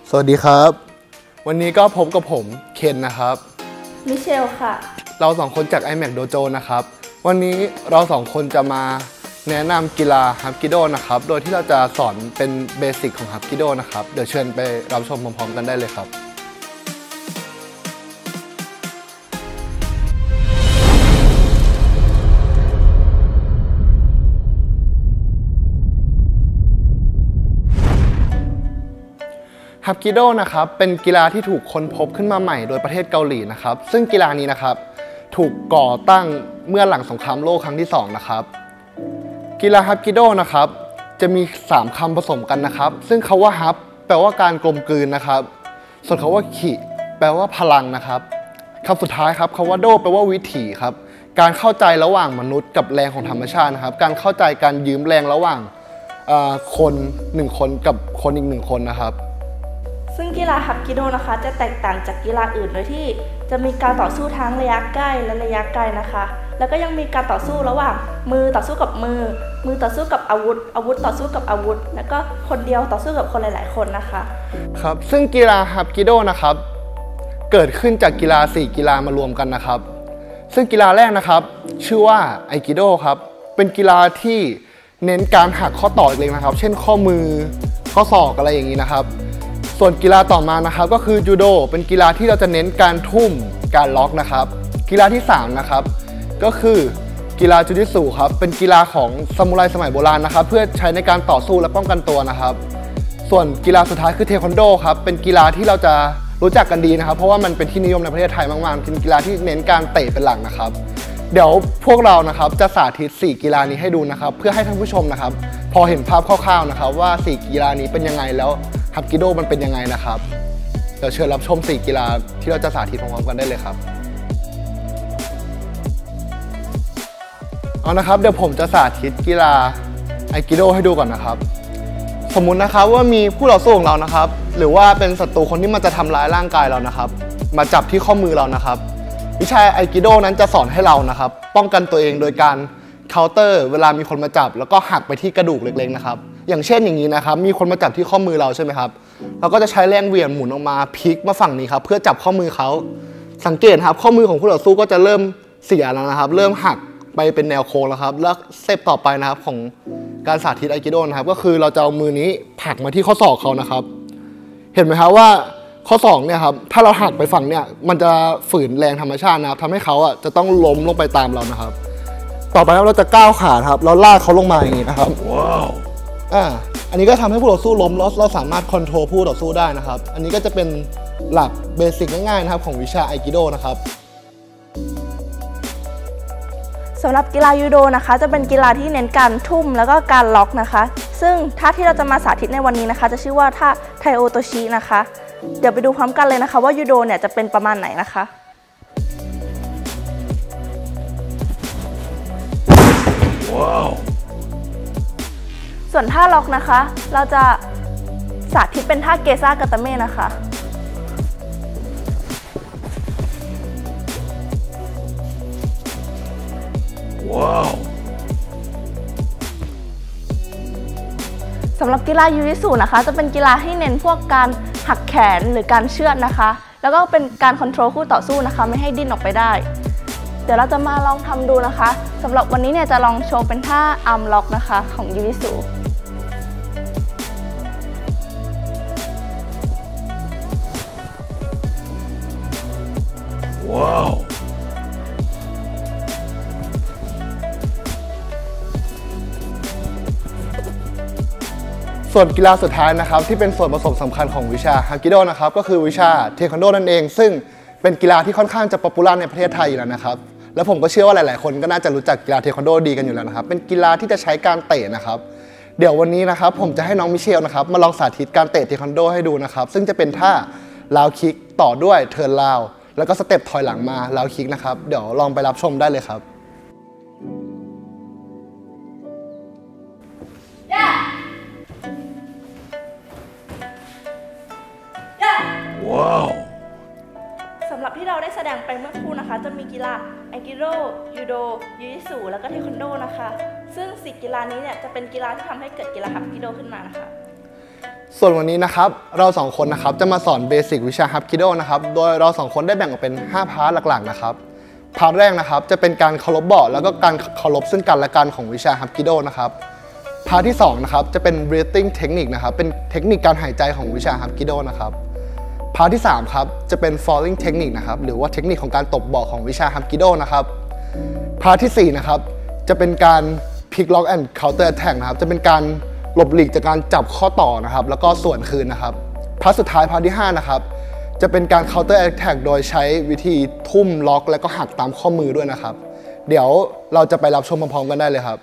สวัสดีครับวันนี้ก็พบกับผมเคนนะครับมิเชลค่ะเราสองคนจาก iMac Dojo นะครับวันนี้เราสองคนจะมาแนะนำกีฬาฮับกิโดนะครับโดยที่เราจะสอนเป็นเบสิกของฮับกิโดนะครับเดี๋ยวเชิญไปรับชมพร้อมๆกันได้เลยครับฮับกิโดนะครับเป็นกีฬาที่ถูกค้นพบขึ้นมาใหม่โดยประเทศเกาหลีนะครับซึ่งกีฬานี้นะครับถูกก่อตั้งเมื่อหลังสงครามโลกครั้งที่2นะครับกีฬาฮับกิโดนะครับจะมี3คำผสมกันนะครับซึ่งคำว่าฮับแปลว่าการกลมกลืนนะครับส่วนคำว่าขิแปลว่าพลังนะครับคำสุดท้ายครับคำว่าโดแปลว่าวิถีครับการเข้าใจระหว่างมนุษย์กับแรงของธรรมชาตินะครับการเข้าใจการยืมแรงระหว่างคน1คนกับคนอีก1คนนะครับซึ่งกีฬาฮับกิโดนะคะจะแตกต่างจากกีฬาอื่นโดยที่จะมีการต่อสู้ทั้งระยะใกล้และระยะไกลนะคะแล้วก็ยังมีการต่อสู้ระหว่างมือต่อสู้กับมือต่อสู้กับอาวุธต่อสู้กับอาวุธแล้วก็คนเดียวต่อสู้กับคนหลายๆคนนะคะครับซึ่งกีฬาฮับกิโดนะครับเกิดขึ้นจากกีฬา4กีฬามารวมกันนะครับซึ่งกีฬาแรกนะครับชื่อว่าไอกิโดครับเป็นกีฬาที่เน้นการหักข้อต่อเล็กๆนะครับเช่นข้อมือข้อศอกอะไรอย่างนี้นะครับส่วนกีฬาต่อมานะครับก็คือจูโดเป็นกีฬาที่เราจะเน้นการทุ่มการล็อกนะครับกีฬาที่3นะครับก็คือกีฬาจูจิสึครับเป็นกีฬาของซามูไรสมัยโบราณนะครับเพื่อใช้ในการต่อสู้และป้องกันตัวนะครับส่วนกีฬาสุดท้ายคือเทควันโดครับเป็นกีฬาที่เราจะรู้จักกันดีนะครับเพราะว่ามันเป็นที่นิยมในประเทศไทยมากๆเป็นกีฬาที่เน้นการเตะเป็นหลักนะครับเดี๋ยวพวกเรานะครับจะสาธิต4กีฬานี้ให้ดูนะครับเพื่อให้ท่านผู้ชมนะครับพอเห็นภาพคร่าวๆนะครับว่า4กีฬานี้เป็นยังไงแล้วฮับกิโดมันเป็นยังไงนะครับเดี๋ยวเชิญรับชม4กีฬาที่เราจะสาธิตพร้อมๆกันได้เลยครับเอานะครับเดี๋ยวผมจะสาธิตกีฬาไอกิโดให้ดูก่อนนะครับสมมุตินะครับว่ามีผู้ต่อสู้ของเรานะครับหรือว่าเป็นศัตรูคนที่มันจะทำร้ายร่างกายเรานะครับมาจับที่ข้อมือเรานะครับวิชาไอกิโดนั้นจะสอนให้เรานะครับป้องกันตัวเองโดยการเคาน์เตอร์เวลามีคนมาจับแล้วก็หักไปที่กระดูกเล็กๆนะครับอย่างเช่นอย่างนี้นะครับมีคนมาจับที่ข้อมือเราใช่ไหมครับเราก็จะใช้แรงเหวี่ยงหมุนออกมาพลิกมาฝั่งนี้ครับเพื่อจับข้อมือเขาสังเกตครับข้อมือของผู้ต่อสู้ก็จะเริ่มเสียแล้วนะครับเริ่มหักไปเป็นแนวโค้งแล้วครับแล้วสเต็ปต่อไปนะครับของการสาธิตไอกิโดนะครับก็คือเราจะเอามือนี้ผลักมาที่ข้อศอกเขานะครับเห็นไหมครับว่าข้อศอกเนี่ยครับถ้าเราหักไปฝั่งเนี่ยมันจะฝืนแรงธรรมชาตินะครับทำให้เขาจะต้องล้มลงไปตามเรานะครับต่อไปครับเราจะก้าวขาครับเราลากเขาลงมาอย่างนี้นะครับว้าวอันนี้ก็ทำให้ผู้ต่อสู้ล้มแล้วเราสามารถคอนโทรลผู้ต่อสู้ได้นะครับอันนี้ก็จะเป็นหลักเบสิกง่ายๆนะครับของวิชาไอกิโดนะครับสำหรับกีฬายูโดนะคะจะเป็นกีฬาที่เน้นการทุ่มแล้วก็การล็อกนะคะซึ่งท่าที่เราจะมาสาธิตในวันนี้นะคะจะชื่อว่าท่าไทโอโตชินะคะเดี๋ยวไปดูพร้อมกันเลยนะคะว่ายูโดเนี่ยจะเป็นประมาณไหนนะคะว้าวส่วนท่าล็อกนะคะเราจะสาธิตเป็นท่าเกซ่ากาตาเมะนะคะว้าวสำหรับกีฬายูจิสึนะคะจะเป็นกีฬาที่เน้นพวกการหักแขนหรือการเชือดนะคะแล้วก็เป็นการคอนโทรลคู่ต่อสู้นะคะไม่ให้ดิ้นออกไปได้เดี๋ยวเราจะมาลองทำดูนะคะสำหรับวันนี้เนี่ยจะลองโชว์เป็นท่าอาร์มล็อกนะคะของยูจิสึว้าวส่วนกีฬาสุดท้ายนะครับที่เป็นส่วนผสมสำคัญของวิชาฮับกิโดนะครับก็คือวิชาเทควันโดนั่นเองซึ่งเป็นกีฬาที่ค่อนข้างจะป๊อปปูล่าในประเทศไทยอยู่แล้วนะครับแล้วผมก็เชื่อว่าหลายๆคนก็น่าจะรู้จักกีฬาเทควันโดดีกันอยู่แล้วนะครับเป็นกีฬาที่จะใช้การเตะนะครับเดี๋ยววันนี้นะครับผมจะให้น้องมิเชลนะครับมาลองสาธิตการเตะเทควันโดให้ดูนะครับซึ่งจะเป็นท่าลาวคิกต่อด้วยเทิร์นลาวแล้วก็สเต็ปถอยหลังมาลาวคิกนะครับเดี๋ยวลองไปรับชมได้เลยครับว้าวสำหรับที่เราได้แสดงไปเมื่อครู่นะคะจะมีกีฬาไอกิโดยูโดยูจิสึแล้วก็เทควันโดนะคะซึ่ง4กีฬานี้เนี่ยจะเป็นกีฬาที่ทำให้เกิดกีฬาฮับกิโดขึ้นมานะคะส่วนวันนี้นะครับเรา2คนนะครับจะมาสอนเบสิกวิชาฮับกิโดนะครับโดยเรา2คนได้แบ่งออกเป็น5พาร์ทหลักๆนะครับพาร์ทแรกนะครับจะเป็นการเคารพบอร์ดแล้วก็การเคารพซึ่งกันและกันของวิชาฮับกิโดนะครับพาร์ทที่2นะครับจะเป็น breathing technique นะครับเป็นเทคนิคการหายใจของวิชาฮับกิโดนะครับพาร์ทที่3ครับจะเป็น falling technique นะครับหรือว่าเทคนิคของการตบเบาะของวิชาฮับกิโดนะครับพาร์ทที่4นะครับจะเป็นการ pick lock and counter attack นะครับจะเป็นการหลบหลีกจากการจับข้อต่อนะครับแล้วก็ส่วนคืนนะครับพาร์ทสุดท้ายพาร์ทที่5นะครับจะเป็นการ counter attack โดยใช้วิธีทุ่มล็อกและก็หักตามข้อมือด้วยนะครับเดี๋ยวเราจะไปรับชมพร้อมๆกันได้เลยครับ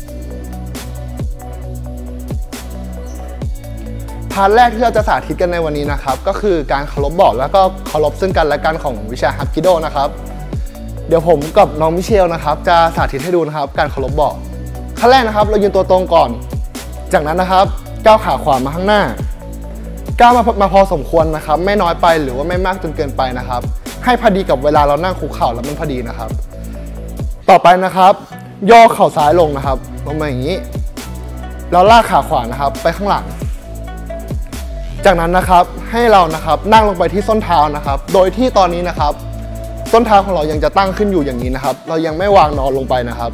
พาร์ทแรกที่เราจะสาธิตกันในวันนี้นะครับก็คือการเคารพบอร์ดแล้วก็เคารพซึ่งกันและกันของวิชาฮับกิโดนะครับเดี๋ยวผมกับน้องมิเชลนะครับจะสาธิตให้ดูนะครับการเคารพบอร์ดขั้นแรกนะครับเรายืนตัวตรงก่อนจากนั้นนะครับก้าวขาขวามาข้างหน้าก้าวมาพอสมควรนะครับไม่น้อยไปหรือว่าไม่มากจนเกินไปนะครับให้พอดีกับเวลาเรานั่งคุกเข่าแล้วมันพอดีนะครับต่อไปนะครับย่อเข่าซ้ายลงนะครับลงมาอย่างนี้แล้วลากขาขวานะครับไปข้างหลังจากนั้นนะครับให้เรานะครับนั่งลงไปที่ส้นเท้านะครับโดยที่ตอนนี้นะครับส้นเท้าของเรายังจะตั้งขึ้นอยู่อย่างนี้นะครับเรายังไม่วางนอนลงไปนะครับ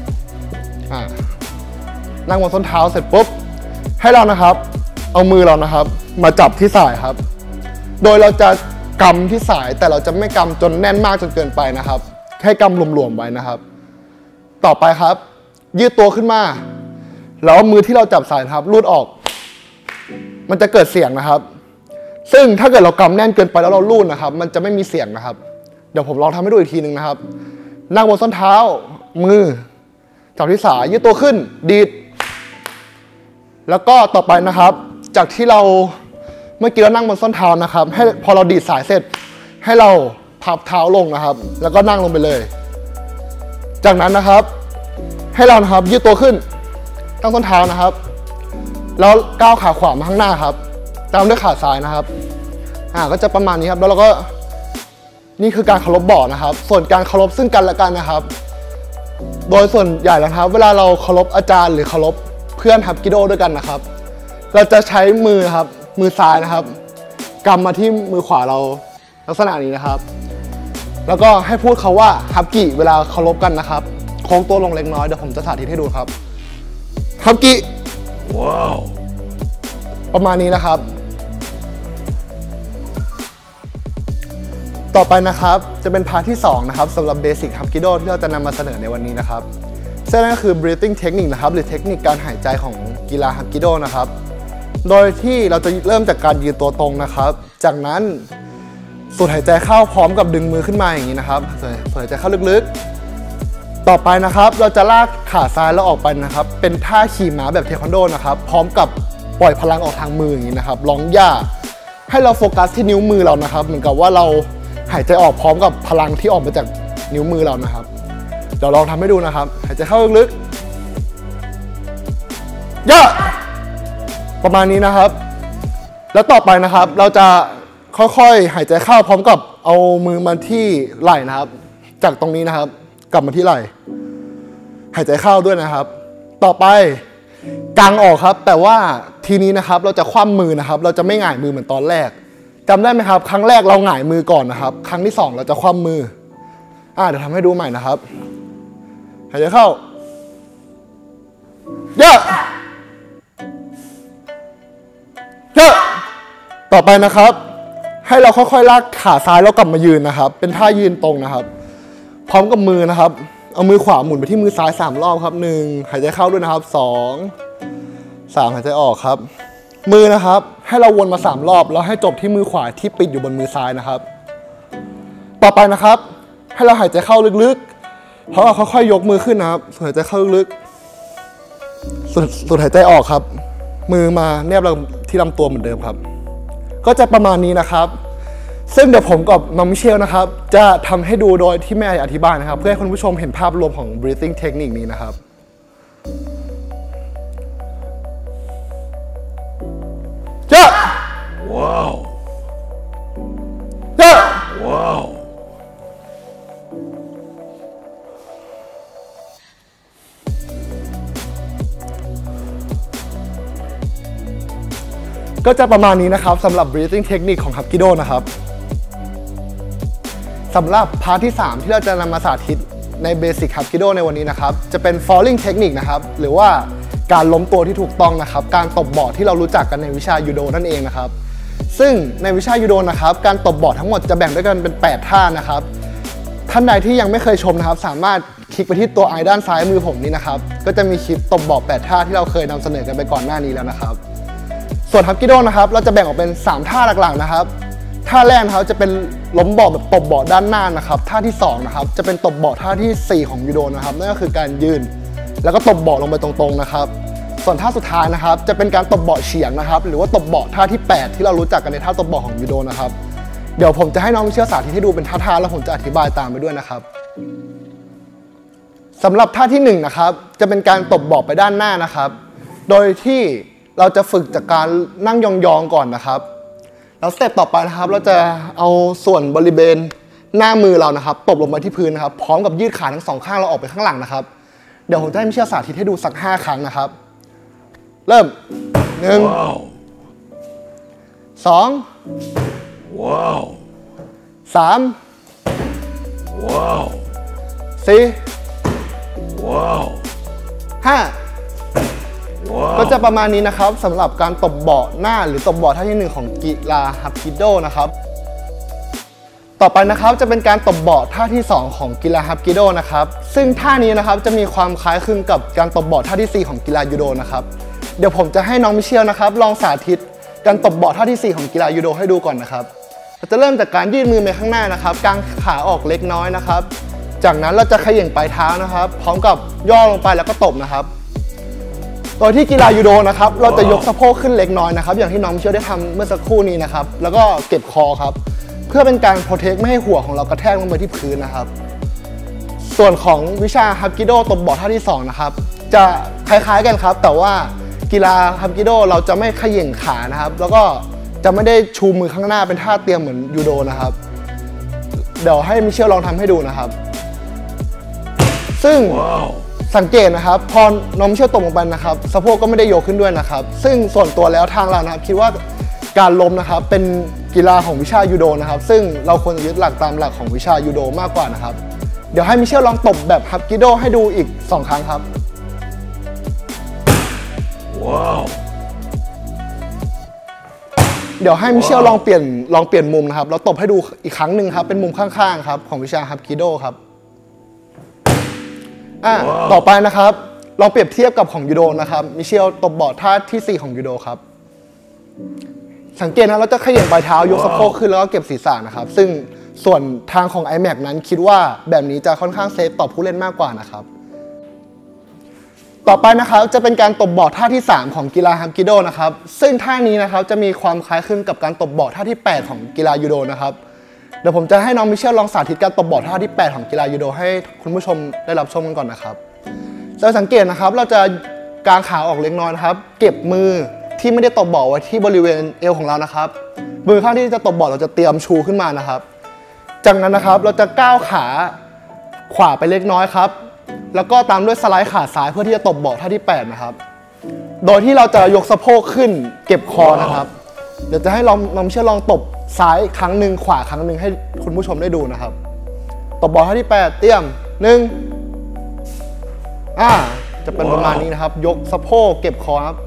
นั่งบนส้นเท้าเสร็จปุ๊บให้เรานะครับเอามือเรานะครับมาจับที่สายครับโดยเราจะกำที่สายแต่เราจะไม่กำจนแน่นมากจนเกินไปนะครับให้กำหลวมๆไว้นะครับต่อไปครับยืดตัวขึ้นมาแล้วมือที่เราจับสายนะครับลูดออกมันจะเกิดเสียงนะครับซึ่งถ้าเกิดเรากำแน่นเกินไปแล้วเราลูดนะครับมันจะไม่มีเสียงนะครับเดี๋ยวผมลองทำให้ดูอีกทีนึงนะครับนั่งบนส้นเท้ามือจับที่สายยืดตัวขึ้นดีดแล้วก็ต่อไปนะครับจากที่เราเมื่อกี้เรานั่งบนส้นเท้านะครับให้พอเราดีดสายเสร็จให้เราพับเท้าลงนะครับแล้วก็นั่งลงไปเลยจากนั้นนะครับให้เรานะครับยืดตัวขึ้นตั้งส้นเท้านะครับแล้วก้าวขาขวามาข้างหน้าครับตามด้วยขาซ้ายนะครับก็จะประมาณนี้ครับแล้วเราก็นี่คือการเคารพบอร์ดนะครับส่วนการเคารพซึ่งกันและกันนะครับโดยส่วนใหญ่นะครับเวลาเราเคารพอาจารย์หรือเคารพเพื่อนฮับกิโดด้วยกันนะครับเราจะใช้มือครับมือซ้ายนะครับกำมาที่มือขวาเราลักษณะนี้นะครับแล้วก็ให้พูดเขาว่าฮับกิเวลาเคารพกันนะครับโค้งตัวลงเล็กน้อยเดี๋ยวผมจะสาธิตให้ดูครับฮับกิว้าวประมาณนี้นะครับต่อไปนะครับจะเป็นพาร์ทที่2นะครับสำหรับเบสิกฮับกิโดที่เราจะนำมาเสนอในวันนี้นะครับซึ่งนั่นก็คือ breathing technique นะครับหรือเทคนิคการหายใจของกีฬาฮับกิโดนะครับโดยที่เราจะเริ่มจากการยืนตัวตรงนะครับจากนั้นสูดหายใจเข้าพร้อมกับดึงมือขึ้นมาอย่างนี้นะครับสูดหายใจเข้าลึกๆต่อไปนะครับเราจะลากขาซ้ายแล้วออกไปนะครับเป็นท่าขี่ม้าแบบเทควันโดนะครับพร้อมกับปล่อยพลังออกทางมืออย่างนี้นะครับร้องย่าให้เราโฟกัสที่นิ้วมือเรานะครับเหมือนกับว่าเราหายใจออกพร้อมกับพลังที่ออกมาจากนิ้วมือเรานะครับเดี๋ยวลองทำให้ดูนะครับหายใจเข้าลึกๆย่าประมาณนี้นะครับแล้วต่อไปนะครับเราจะค่อยๆหายใจเข้าพร้อมกับเอามือมาที่ไหล่นะครับจากตรงนี้นะครับกลับมาที่ไหล่หายใจเข้าด้วยนะครับต่อไปกางออกครับแต่ว่าทีนี้นะครับเราจะคว่ำมือนะครับเราจะไม่หงายมือเหมือนตอนแรกจำได้ไหมครับครั้งแรกเราหงายมือก่อนนะครับครั้งที่2เราจะคว่ำมือเดี๋ยวทำให้ดูใหม่นะครับหายใจเข้าเยอะต่อไปนะครับให้เราค่อยๆลากขาซ้ายแล้วกลับมายืนนะครับเป็นท่ายืนตรงนะครับพร้อมกับมือนะครับเอามือขวาหมุนไปที่มือซ้าย3รอบครับ1หายใจเข้าด้วยนะครับ2 3หายใจออกครับมือนะครับให้เราวนมา3รอบแล้วให้จบที่มือขวาที่ปิดอยู่บนมือซ้ายนะครับต่อไปนะครับให้เราหายใจเข้าลึกๆเพราะเราค่อยๆยกมือขึ้นนะครับสูดหายใจเข้าลึกๆสูดหายใจออกครับมือมาแนบที่ลำตัวเหมือนเดิมครับก็จะประมาณนี้นะครับซึ่งเดี๋ยวผมกับน้องมิเชลนะครับจะทำให้ดูโดยที่ไม่อธิบายนะครับเพื่อให้คุณผู้ชมเห็นภาพรวมของ breathing technique นี้นะครับจ้าว้าวจ้าว้าวก็จะประมาณนี้นะครับสำหรับ breathing technique ของฮับกิโดนะครับสำหรับพาร์ทที่ 3 ที่เราจะนำมาสาธิตในเบสิกฮับกิโดในวันนี้นะครับจะเป็น falling technique นะครับหรือว่าการล้มตัวที่ถูกต้องนะครับการตบเบาะที่เรารู้จักกันในวิชายูโดนั่นเองนะครับซึ่งในวิชายูโดนะครับการตบเบาะทั้งหมดจะแบ่งด้วยกันเป็น8ท่านะครับท่านใดที่ยังไม่เคยชมนะครับสามารถคลิกไปที่ตัวไอด้านซ้ายมือผมนี้นะครับก็จะมีคลิปตบเบาะ8ท่าที่เราเคยนำเสนอกันไปก่อนหน้านี้แล้วนะครับส่วนฮับกิโดนะครับเราจะแบ่งออกเป็น3ท่าหลักๆนะครับท่าแรกนะครับจะเป็นล้มเบาะแบบตบเบาะด้านหน้านะครับท่าที่2นะครับจะเป็นตบเบาะท่าที่4ของยูโดนะครับนั่นก็คือการยืนแล้วก็ตบเบาะลงไปตรงๆนะครับส่วนท่าสุดท้ายนะครับจะเป็นการตบเบาะเฉียงนะครับหรือว่าตบเบาะท่าที่8ที่เรารู้จักกันในท่าตบเบาะของยูโดนะครับเดี๋ยวผมจะให้น้องมิเชลสาธิตให้ดูเป็นท่าๆแล้วผมจะอธิบายตามไปด้วยนะครับสำหรับท่าที่1นะครับจะเป็นการตบเบาะไปด้านหน้านะครับโดยที่เราจะฝึกจากการนั่งยองๆก่อนนะครับแล้วสเต็ปต่อไปนะครับเราจะเอาส่วนบริเวณหน้ามือเรานะครับตบลงไปที่พื้นนะครับพร้อมกับยืดขาทั้ง2ข้างเราออกไปข้างหลังนะครับเดี๋ยวผมจะให้มิเชลสาธิตให้ดูสัก5ครั้งนะครับเริ่ม1 2 Wow. 3 Wow. 4 Wow. 5ก็จะประมาณนี้นะครับสำหรับการตบเบาะหน้าหรือตบเบาะท่าที่1ของกีฬาฮับกิโดนะครับต่อไปนะครับจะเป็นการตบเบาะท่าที่2ของกีฬาฮับกิโดนะครับซึ่งท่านี้นะครับจะมีความคล้ายคลึงกับการตบเบาะท่าที่4ของกีฬายูโดนะครับเดี๋ยวผมจะให้น้องมิเชลนะครับลองสาธิตการตบเบาะท่าที่4ของกีฬายูโดให้ดูก่อนนะครับเราจะเริ่มจากการยืดมือไปข้างหน้านะครับกางขาออกเล็กน้อยนะครับจากนั้นเราจะเขย่งปลายเท้านะครับพร้อมกับย่อลงไปแล้วก็ตบนะครับโดยที่กีฬายูโดนะครับเราจะยกสะโพกขึ้นเล็กน้อยนะครับอย่างที่น้องมิเชลได้ทำเมื่อสักครู่นี้นะครับแล้วก็เก็บคอครับเพื่อเป็นการโปรเทคไม่ให้หัวของเรากระแทกลงไปที่พื้นนะครับส่วนของวิชาฮับกิโดตบเบาะท่าที่2นะครับจะคล้ายๆกันครับแต่ว่ากีฬาฮับกิโดเราจะไม่เขย่งขานะครับแล้วก็จะไม่ได้ชูมือข้างหน้าเป็นท่าเตรียมเหมือนยูโดนะครับเดี๋ยวให้มิเชลลองทำให้ดูนะครับซึ่งสังเกตนะครับพอน้องมิเชลตกลงไปนะครับสะโพกก็ไม่ได้ยกขึ้นด้วยนะครับซึ่งส่วนตัวแล้วทางเรานะครับคิดว่าการล้มนะครับเป็นกีฬาของวิชายูโดนะครับซึ่งเราควรจะยึดหลักตามหลักของวิชายูโดมากกว่านะครับเดี๋ยวให้มิเชลลองตบแบบฮับกิโดให้ดูอีก2ครั้งครับ Wow. เดี๋ยวให้มิเชลลองเปลี่ยนมุมนะครับแล้วตบให้ดูอีกครั้งหนึ่งครับเป็นมุมข้างๆครับของวิชาฮับกิโดครับต่อไปนะครับลองเปรียบเทียบกับของยูโดนะครับมิเชลตบเบาะท่าที่4ของยูโดครับสังเกตนะเราจะเขย่งปลายเท้ายกสะโพกขึ้นแล้วก็เก็บศีรษะนะครับซึ่งส่วนทางของ iMac นั้นคิดว่าแบบนี้จะค่อนข้างเซฟต่อผู้เล่นมากกว่านะครับต่อไปนะครับจะเป็นการตบเบาะท่าที่3ของกีฬาฮับกิโดนะครับซึ่งท่านี้นะครับจะมีความคล้ายคลึงกับการตบเบาะท่าที่8ของกีฬายูโดนะครับเดี๋ยวผมจะให้น้องมิเชลลองสาธิตการตบเบาะท่าที่8ของกีฬายูโดให้คุณผู้ชมได้รับชมกันก่อนนะครับจะสังเกตนะครับเราจะกางขาออกเล็กน้อยนะครับเก็บมือที่ไม่ได้ตบเบาะไว้ที่บริเวณเอวของเรานะครับมือข้างที่จะตบเบาะเราจะเตรียมชูขึ้นมานะครับจากนั้นนะครับเราจะก้าวขาขวาไปเล็กน้อยครับแล้วก็ตามด้วยสไลด์ขาซ้ายเพื่อที่จะตบเบาะท่าที่8นะครับโดยที่เราจะยกสะโพกขึ้นเก็บคอนะครับเดี๋ยวจะให้น้องมิเชลลองตบซ้ายครั้งหนึ่งขวาครั้งหนึ่งให้คุณผู้ชมได้ดูนะครับตบเบาะท่าที่8เตรียม1จะเป็นประมาณนี้นะครับยกสะโพกเก็บคอครับ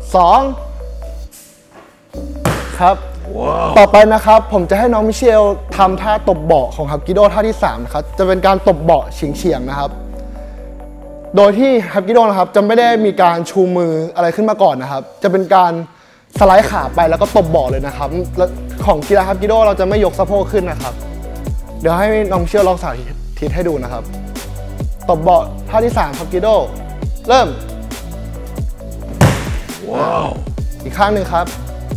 2ครับต่อไปนะครับผมจะให้น้องมิเชลทำท่าตบเบาะของฮับกิโดท่าที่3นะครับจะเป็นการตบเบาะเฉียงๆนะครับโดยที่ฮับกิโดนะครับจะไม่ได้มีการชูมืออะไรขึ้นมาก่อนนะครับจะเป็นการสไลด์ขาไปแล้วก็ตบเบาะเลยนะครับของกีฬาฮับกิโดเราจะไม่ยกสะโพกขึ้นนะครับเดี๋ยวให้น้องมิเชลลองสาธิตให้ดูนะครับตบเบาะท่าที่3ฮับกิโดเริ่มอีกข้างหนึ่งครับ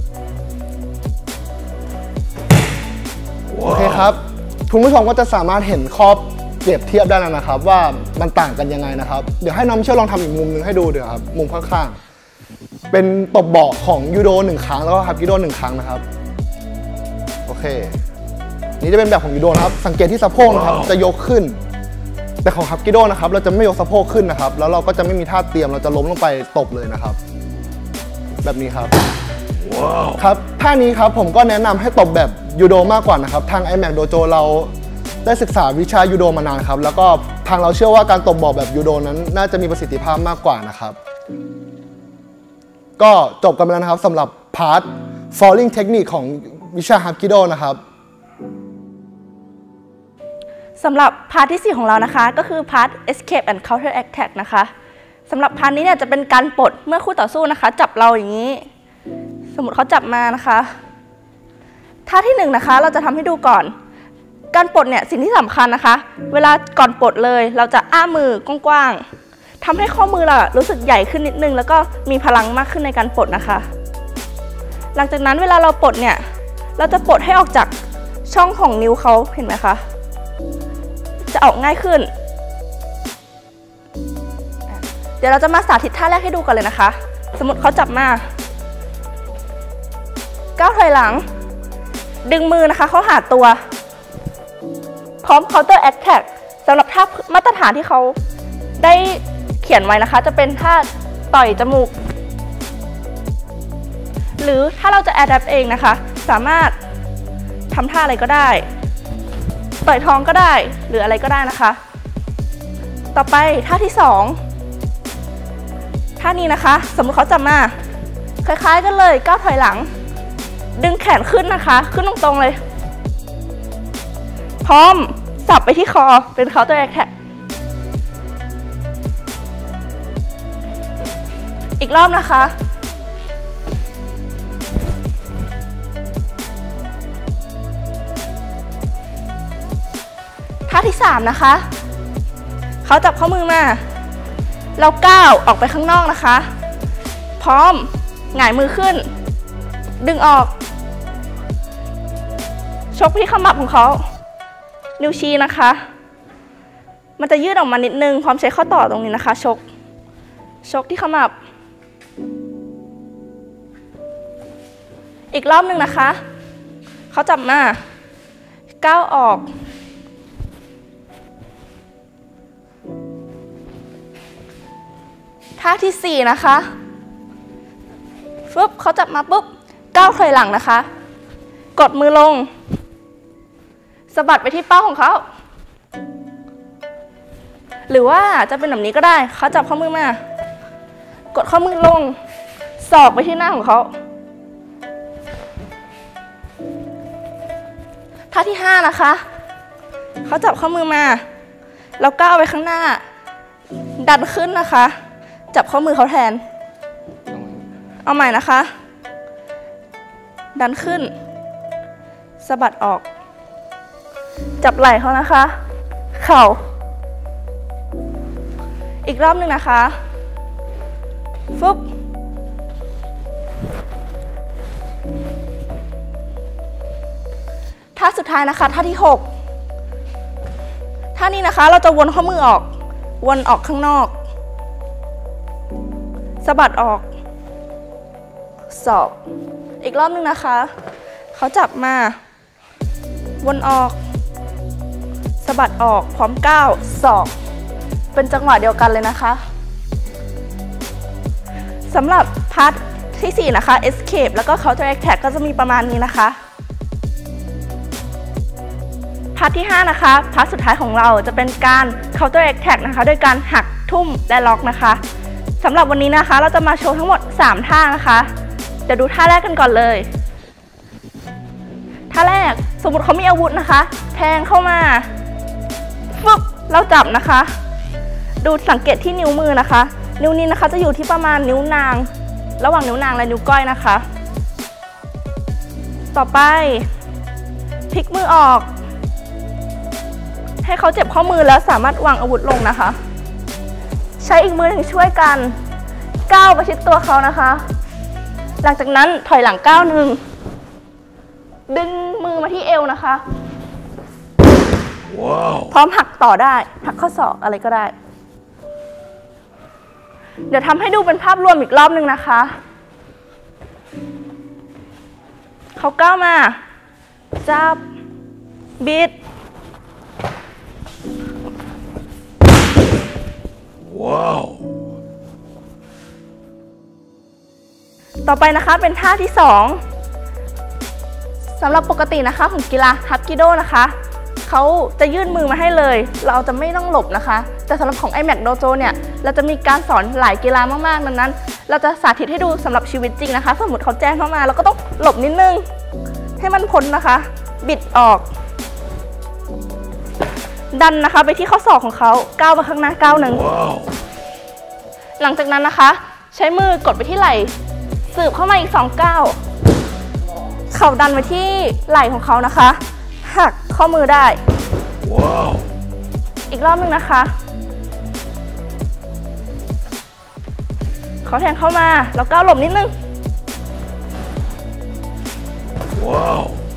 โอเคครับคุณผู้ชมก็จะสามารถเห็นข้อเปรียบเทียบได้แล้วนะครับว่ามันต่างกันยังไงนะครับเดี๋ยวให้น้องมิเชลลองทำอีกมุมนึงให้ดูเดี๋ยวครับมุมข้างๆเป็นตบเบาะของยูโด1ครั้งแล้วก็ฮับกิโด1ครั้งนะครับโอเคนี่จะเป็นแบบของยูโดนะครับสังเกตที่สะโพกนะครับจะยกขึ้นแต่ของฮับกิโดนะครับเราจะไม่ยกสะโพกขึ้นนะครับแล้วเราก็จะไม่มีท่าเตรียมเราจะล้มลงไปตบเลยนะครับแบบนี้ครับครับท่านี้ครับผมก็แนะนำให้ตบแบบยูโดมากกว่านะครับทาง iMac Dojo เราได้ศึกษาวิชายูโดมานานครับแล้วก็ทางเราเชื่อว่าการตบบอกแบบยูโดนั้นน่าจะมีประสิทธิภาพมากกว่านะครับก็จบกันไปแล้วนะครับสำหรับพาร์ท falling technique ของวิชา Hapkido นะครับสำหรับพาร์ทที่ 4 ของเรานะคะก็คือพาร์ท escape and counter attack นะคะสำหรับพาร์ทนี้เนี่ยจะเป็นการปลดเมื่อคู่ต่อสู้นะคะจับเราอย่างนี้สมมติเขาจับมานะคะท่าที่1นะคะเราจะทำให้ดูก่อนการปลดเนี่ยสิ่งที่สำคัญนะคะเวลาก่อนปลดเลยเราจะอ้ามือกว้างๆทำให้ข้อมือเรารู้สึกใหญ่ขึ้นนิดนึงแล้วก็มีพลังมากขึ้นในการปลดนะคะหลังจากนั้นเวลาเราปลดเนี่ยเราจะปลดให้ออกจากช่องของนิ้วเขาเห็นไหมคะจะออกง่ายขึ้นเดี๋ยวเราจะมาสาธิตท่าแรกให้ดูกันเลยนะคะสมมติเขาจับมาก้าวถอยหลังดึงมือนะคะเขาหาตัวพร้อม counter attack สำหรับท่ามาตรฐานที่เขาได้เขียนไว้นะคะจะเป็นท่าต่อยจมูกหรือถ้าเราจะ adapt เองนะคะสามารถทำท่าอะไรก็ได้ต่อยท้องก็ได้หรืออะไรก็ได้นะคะต่อไปท่าที่2ท่านี้นะคะสมมติเขาจับมาคล้ายๆกันเลยก้าวถอยหลังดึงแขนขึ้นนะคะขึ้นตรงๆเลยพร้อมสับไปที่คอเป็น counter attack อีกรอบนะคะท่าที่3นะคะเขาจับข้อมือมาเราก้าวออกไปข้างนอกนะคะพร้อมหงายมือขึ้นดึงออกชกที่ขมับของเขานิ้วชี้นะคะมันจะยืดออกมานิดนึงพร้อมใช้ข้อต่อตรงนี้นะคะชกที่ขมับอีกรอบหนึ่งนะคะเขาจับมาก้าวออกท่าที่4นะคะปุ๊บเขาจับมาปุ๊บก้าวถอยหลังนะคะกดมือลงสะบัดไปที่เป้าของเขาหรือว่าจะเป็นแบบนี้ก็ได้เขาจับข้อมือมากดข้อมือลงศอกไปที่หน้าของเขาท่าที่5นะคะเขาจับข้อมือมาแล้วก้าวไปข้างหน้าดันขึ้นนะคะจับข้อมือเขาแทนเอาใหม่นะคะดันขึ้นสะบัดออกจับไหล่เขานะคะเข่าอีกรอบหนึ่งนะคะฟึบท่าสุดท้ายนะคะท่าที่6ท่านี้นะคะเราจะวนข้อมือออกวนออกข้างนอกสะบัดออกศอกอีกรอบนึงนะคะเขาจับมาวนออกสะบัดออกพร้อมก้าวศอกเป็นจังหวะเดียวกันเลยนะคะสำหรับพาร์ทที่4นะคะ escape แล้วก็ counter attack ก็จะมีประมาณนี้นะคะพาร์ทที่5นะคะพาร์ทสุดท้ายของเราจะเป็นการ counter attack นะคะโดยการหักทุ่มและล็อกนะคะสำหรับวันนี้นะคะเราจะมาโชว์ทั้งหมด3ท่านะคะเดี๋ยวดูท่าแรกกันก่อนเลยท่าแรกสมมติเขามีอาวุธนะคะแทงเข้ามาปุ๊บเราจับนะคะดูสังเกตที่นิ้วมือนะคะนิ้วนี้นะคะจะอยู่ที่ประมาณนิ้วนางระหว่างนิ้วนางและนิ้วก้อยนะคะต่อไปพลิกมือออกให้เขาเจ็บข้อมือแล้วสามารถวางอาวุธลงนะคะใช้อีกมือหนึ่งช่วยกันก้าวประชิดตัวเขานะคะหลังจากนั้นถอยหลังก้าวหนึ่งดึงมือมาที่เอวนะคะ wow. พร้อมหักต่อได้หักข้อศอกอะไรก็ได้เดี๋ยวทำให้ดูเป็นภาพรวมอีกรอบหนึ่งนะคะเขาก้าวมาจับบิดว้าวต่อไปนะคะเป็นท่าที่2สำหรับปกตินะคะของกีฬาฮับกิโดนะคะเขาจะยื่นมือมาให้เลยเราจะไม่ต้องหลบนะคะแต่สำหรับของ iMac Dojo เนี่ยเราจะมีการสอนหลายกีฬามากๆดังนั้นเราจะสาธิตให้ดูสำหรับชีวิตจริงนะคะสมมติเขาแจ้งเข้ามาเราก็ต้องหลบนิดนึงให้มันพ้นนะคะบิดออกดันนะคะไปที่ข้อศอกของเขาก้าวไปข้างหน้าก้าวหนึ่ง หลังจากนั้นนะคะใช้มือกดไปที่ไหล่สืบเข้ามาอีก2 ก้าวเข่าดันไปที่ไหล่ของเขานะคะหักข้อมือได้ wow. อีกรอบนึงนะคะเขาแทงเข้ามาแล้วก้าวหลบนิดนึง wow.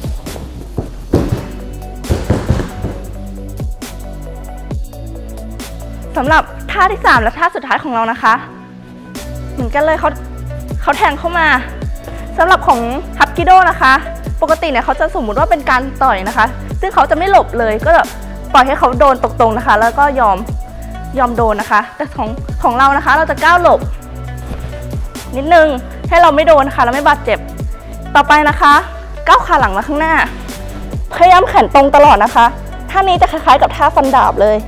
สำหรับท่าที่3และท่าสุดท้ายของเรานะคะเหมือนกันเลยเขาแทงเข้ามาสำหรับของฮับกิโดนะคะปกติเนี่ยเขาจะสมมุติว่าเป็นการต่อยนะคะซึ่งเขาจะไม่หลบเลยก็แบบปล่อยให้เขาโดนตรงๆนะคะแล้วก็ยอมโดนนะคะแต่ของเรานะคะเราจะก้าวหลบนิดนึงให้เราไม่โดนนะคะแล้วไม่บาดเจ็บต่อไปนะคะก้าวขาหลังมาข้างหน้าพยายามแขนตรงตลอดนะคะท่านี้จะคล้ายๆกับท่าฟันดาบเลย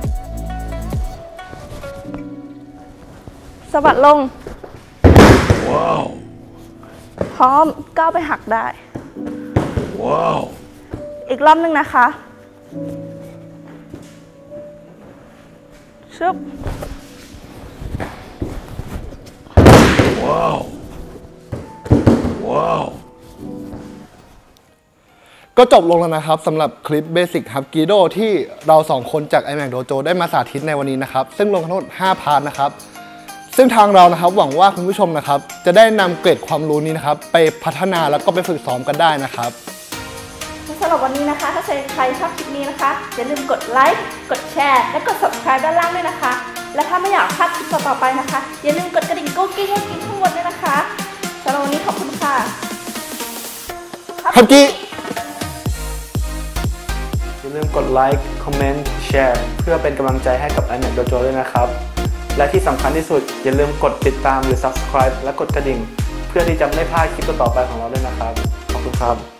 สะบัดลง wow. พร้อมก้าวไปหักได้ wow. อีกรอบนึงนะคะชึบ wow. wow. ก็จบลงแล้วนะครับสำหรับคลิป Basic Hub Kido ที่เรา2คนจาก iMac Dojo ได้มาสาธิตในวันนี้นะครับซึ่งลงทั้งหมด5 พาร์ทนะครับซึ่งทางเรานะครับหวังว่าคุณผู้ชมนะครับจะได้นำเกร็ดความรู้นี้นะครับไปพัฒนาแล้วก็ไปฝึกซ้อมกันได้นะครับสำหรับวันนี้นะคะถ้าใครชอบคลิปนี้นะคะอย่าลืมกดไลค์กดแชร์และกด subscribe ด้านล่างด้วยนะคะและถ้าไม่อยากพลาดคลิปต่อไปนะคะอย่าลืมกดกระดิ่งกุ๊กกิ๊งข้างบนด้วยนะคะสำหรับวันนี้ขอบคุณค่ะฮับกี้อย่าลืมกดไลค์คอมเมนต์แชร์เพื่อเป็นกำลังใจให้กับ iMac Dojo ด้วยนะครับและที่สำคัญที่สุดอย่าลืมกดติดตามหรือ subscribe และกดกระดิ่งเพื่อที่จะไม่พลาดคลิปต่อไปของเราด้วยนะครับขอบคุณครับ